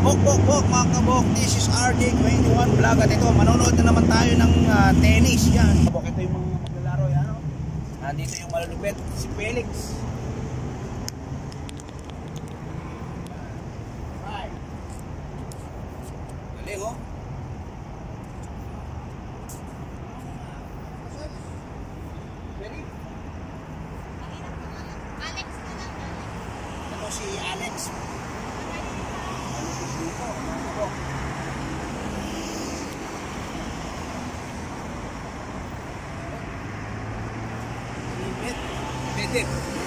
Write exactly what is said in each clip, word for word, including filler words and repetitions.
Bok bok bok mga kabok, this is R J twenty-one Vlog at ito, manonood na naman tayo ng uh, tennis. Yan kabok, ito yung mga maglalaro yan, no? Nandito yung malulupit, si Felix. Galing oh. Ito si Alex. Pwede.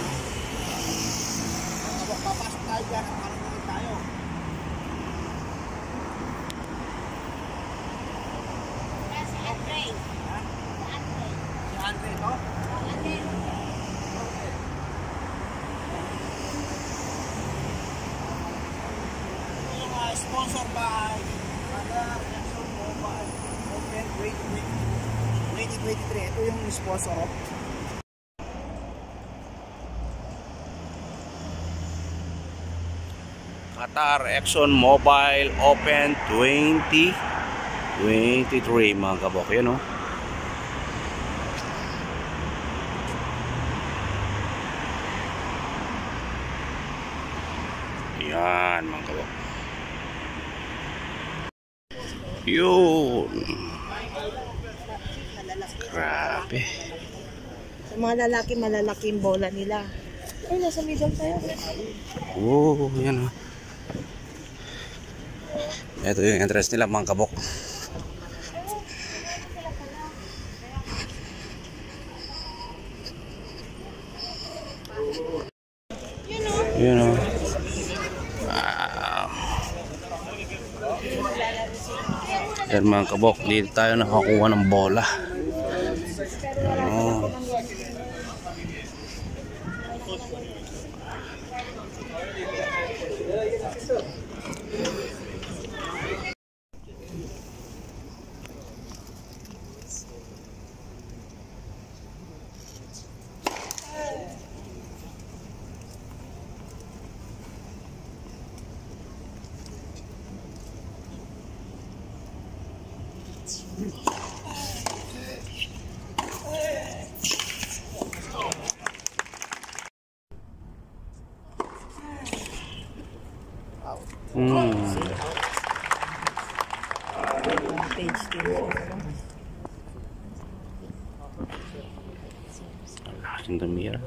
Kabok, papasok tayo dyan at manonood tayo. Si Andre. Ha? Si Andre. Si Andre ito? Si Andre. Sponsored by Qatar Exxon Mobil Open twenty twenty-three. Ito yung sponsor. Qatar Exxon Mobil Open twenty twenty-three mga kabok. Yan o. Yan mga kabok. Yun. Grabe. Sa mga lalaki, malalaki yung bola nila. Ay, nasa middle tayo. Oh, yan o. Ito yung entrance nila mga kabok. Yun o. Yan mga kabok, dito tayo nakakuha ng bola. Oh. Hmm. Page two. Laking damira.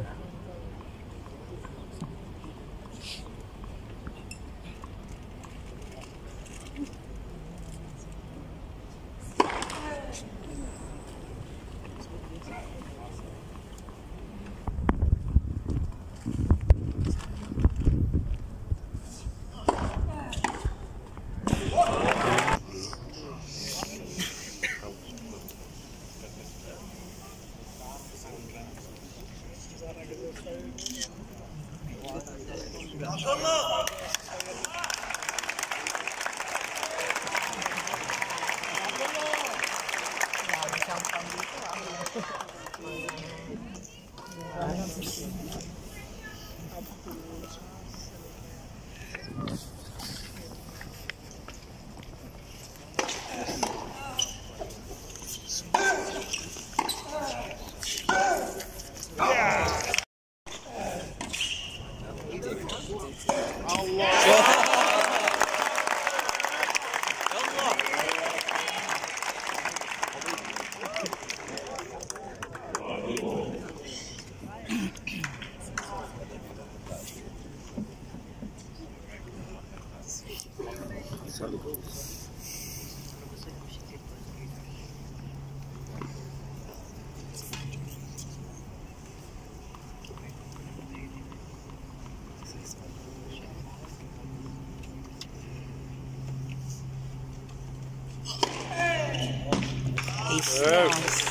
Ace.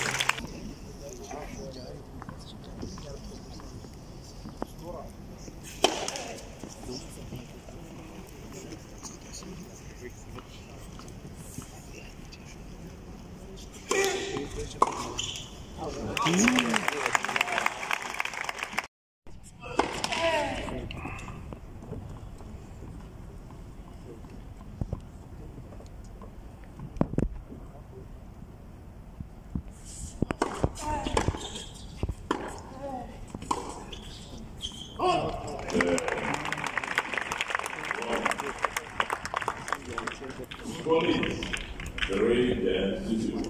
Police, three dead to two.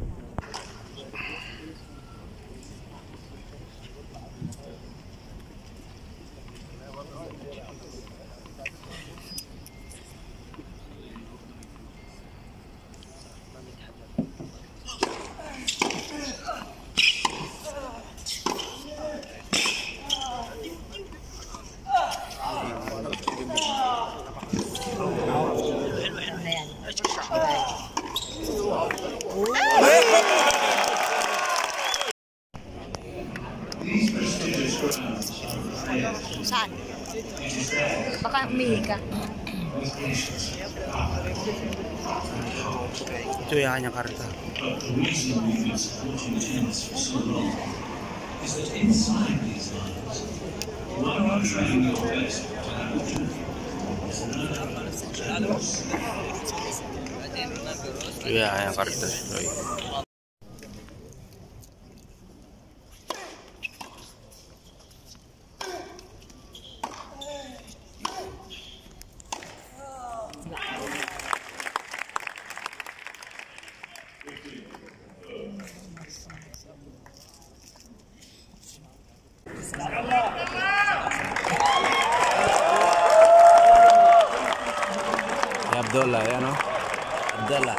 Saan? Baka umihi ka. Ito yung kanyang karta. Ito yung kanyang karta. Abdullah, ya no? Abdullah.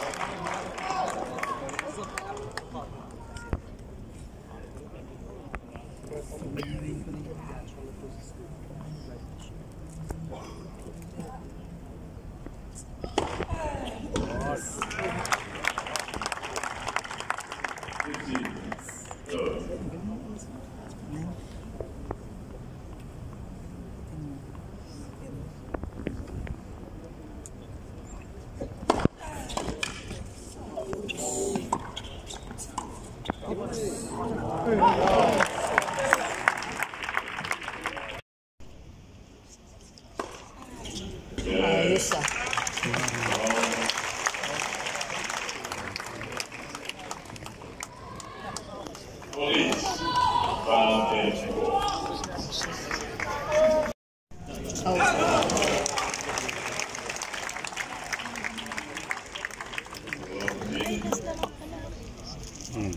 Ayos ah. Police, five dead to four. Hmm.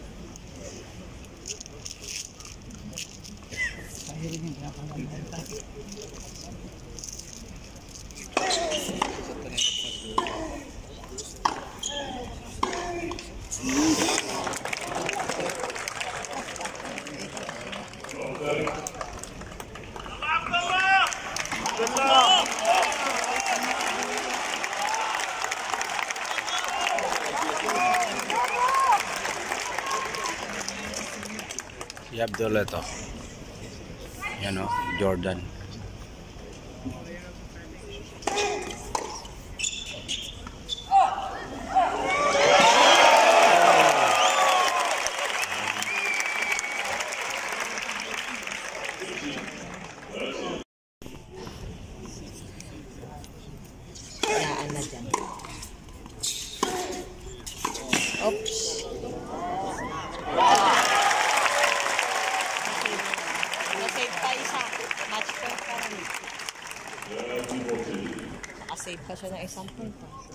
Si Abdullah to. Yan o, Jordan. Kayaan na dyan. Oops. Nasave tayo sa match point pa rin. Nakasave pa siya ng isang point.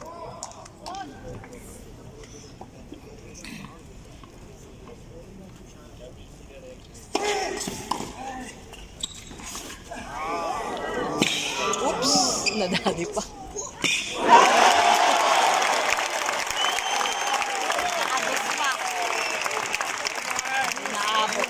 Oops! Nadali pa. Naabot pa. Naabot.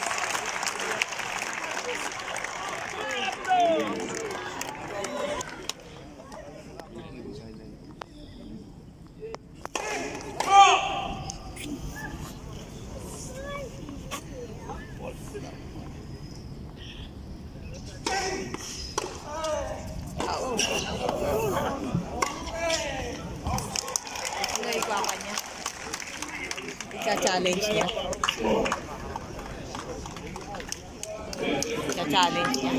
Ano ikawa niya? Ika-challenge niya. Ika-challenge niya.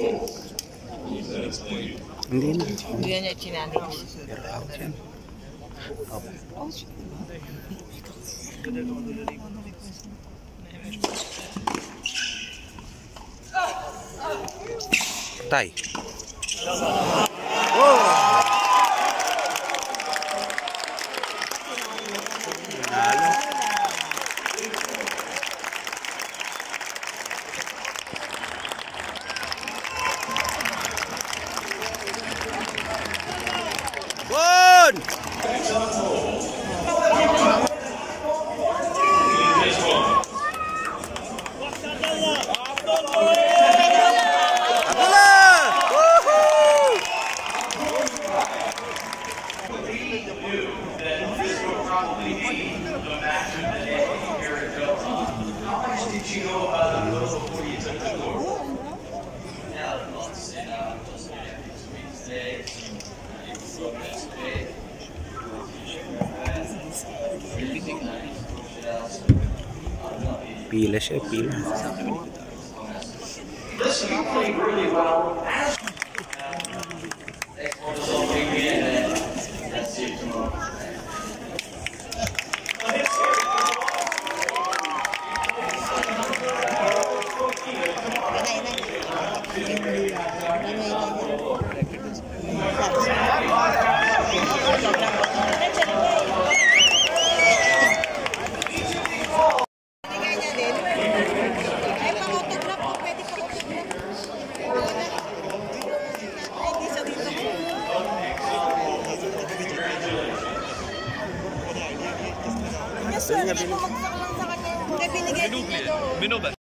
Hindi na. Hindi niya challenge. Pero out yan. Out. Tay. Wow! Yun! Pila siya, pila. Yes, sir. Hindi bumagsak lang sa kanya. Hindi binigay niya doon.